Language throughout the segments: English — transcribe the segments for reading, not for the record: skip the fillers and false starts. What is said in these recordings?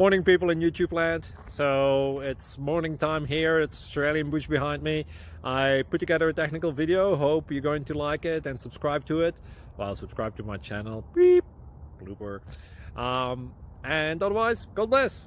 Morning, people in YouTube land. So it's morning time here. It's Australian bush behind me. I put together a technical video. Hope you're going to like it and subscribe to it. Well, subscribe to my channel. Beep. Blooper. And otherwise, God bless.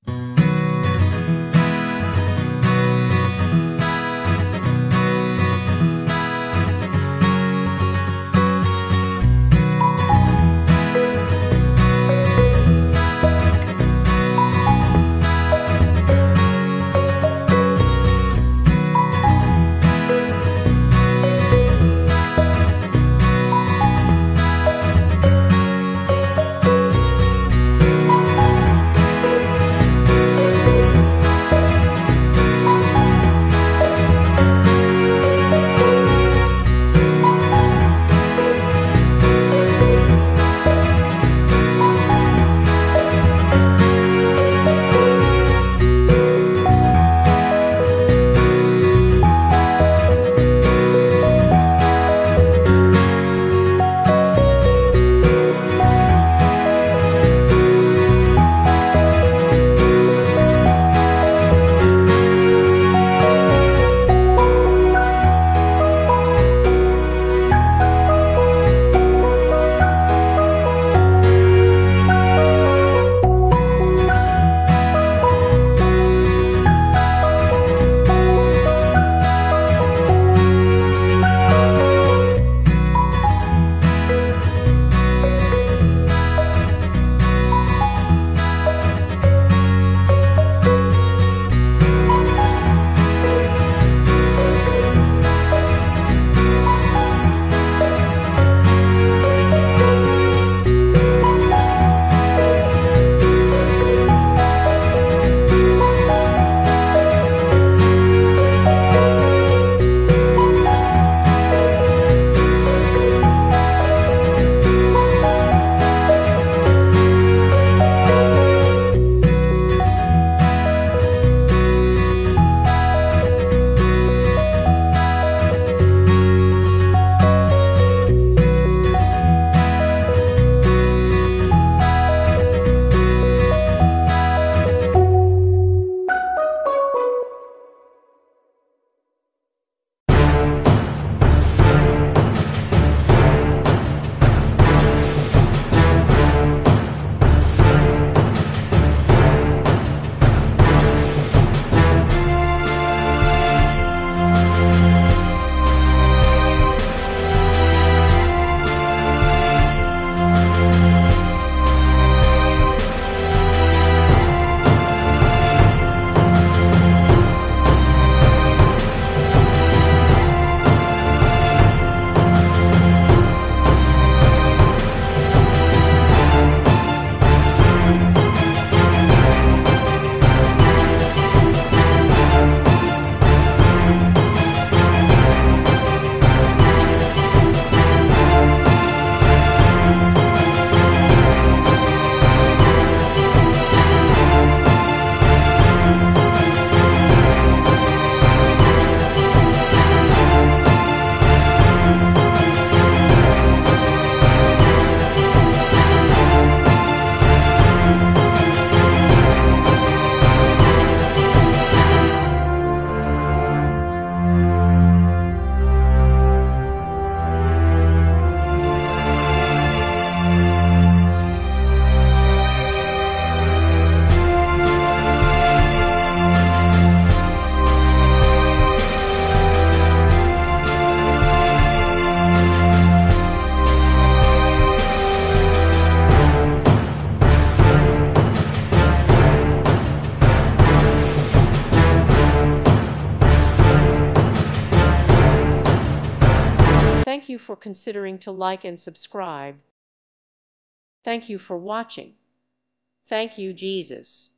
Thank you for considering to like and subscribe. Thank you for watching. Thank you, Jesus.